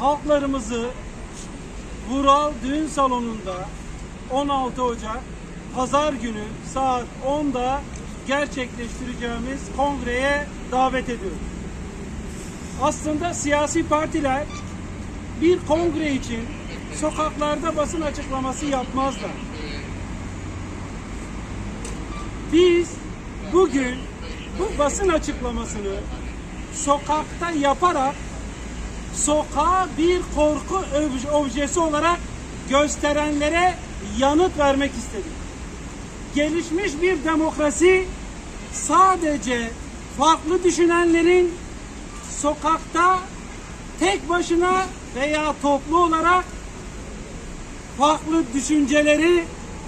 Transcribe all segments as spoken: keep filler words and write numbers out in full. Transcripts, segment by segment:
halklarımızı Vural Düğün Salonu'nda on altı Ocak Pazar günü saat onda gerçekleştireceğimiz kongreye davet ediyoruz. Aslında siyasi partiler bir kongre için sokaklarda basın açıklaması yapmazlar. Biz bugün bu basın açıklamasını sokakta yaparak sokağa bir korku objesi olarak gösterenlere yanıt vermek istedik. Gelişmiş bir demokrasi sadece farklı düşünenlerin sokakta tek başına veya toplu olarak farklı düşünceleri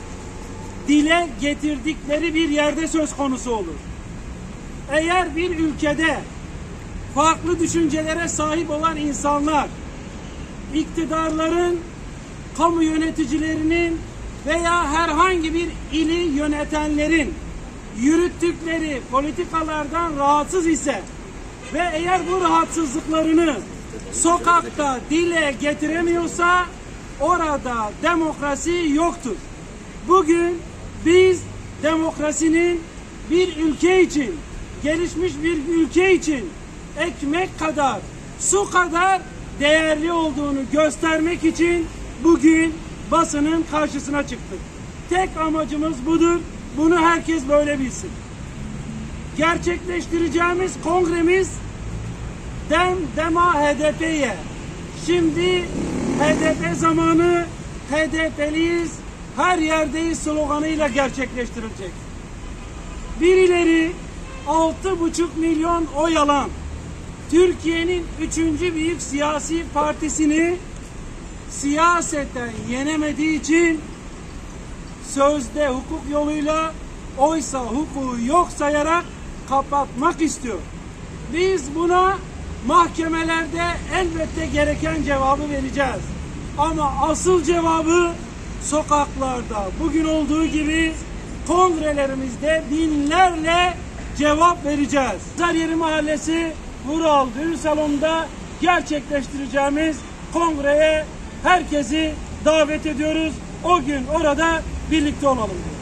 dile getirdikleri bir yerde söz konusu olur. Eğer bir ülkede farklı düşüncelere sahip olan insanlar, iktidarların, kamu yöneticilerinin veya herhangi bir ili yönetenlerin yürüttükleri politikalardan rahatsız ise ve eğer bu rahatsızlıklarını sokakta dile getiremiyorsa orada demokrasi yoktur. Bugün biz demokrasinin bir ülke için, gelişmiş bir ülke için ekmek kadar, su kadar değerli olduğunu göstermek için bugün basının karşısına çıktık. Tek amacımız budur. Bunu herkes böyle bilsin. Gerçekleştireceğimiz kongremiz Dem Dema H D P'ye. Şimdi H D P zamanı, H D P'liyiz, her yerdeyiz sloganıyla gerçekleştirilecek. Birileri altı buçuk milyon oy alan Türkiye'nin üçüncü büyük siyasi partisini siyaseten yenemediği için sözde hukuk yoluyla, oysa hukuku yok sayarak kapatmak istiyor. Biz buna mahkemelerde elbette gereken cevabı vereceğiz. Ama asıl cevabı sokaklarda bugün olduğu gibi kongrelerimizde binlerle cevap vereceğiz. Zaryeri Mahallesi Vural Düğün Salonu'nda gerçekleştireceğimiz kongreye herkesi davet ediyoruz. O gün orada birlikte olalım.